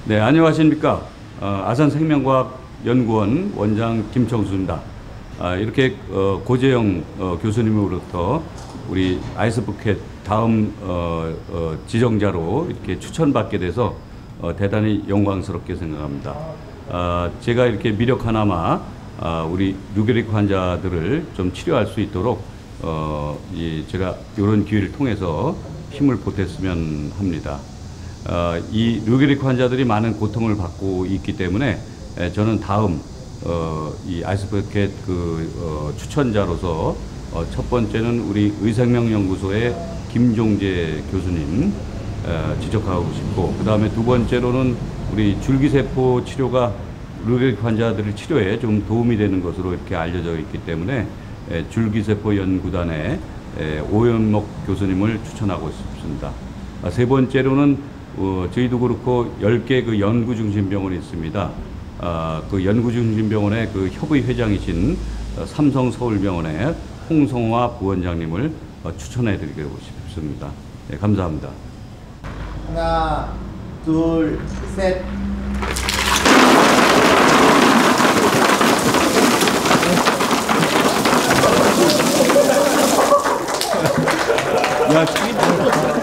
네, 안녕하십니까. 아산생명과학연구원 원장 김청수입니다. 이렇게 고재영 교수님으로부터 우리 아이스부켓 다음 지정자로 이렇게 추천받게 돼서 대단히 영광스럽게 생각합니다. 제가 이렇게 미력 하나마 우리 류게릭 환자들을 좀 치료할 수 있도록 제가 이런 기회를 통해서 힘을 보탰으면 합니다. 이 류게릭 환자들이 많은 고통을 받고 있기 때문에 저는 다음 이 아이스버켓 추천자로서 첫 번째는 우리 의생명연구소의 김종재 교수님 지적하고 싶고, 그 다음에 두 번째로는 우리 줄기세포 치료가 류게릭 환자들의 치료에 좀 도움이 되는 것으로 이렇게 알려져 있기 때문에 줄기세포 연구단의 오연목 교수님을 추천하고 싶습니다. 세 번째로는 저희도 그렇고 10개 그 연구중심병원이 있습니다. 그 연구중심병원의 그 협의 회장이신 삼성서울병원의 홍성화 부원장님을 추천해 드리고 싶습니다. 네, 감사합니다. 하나, 둘, 셋. 야,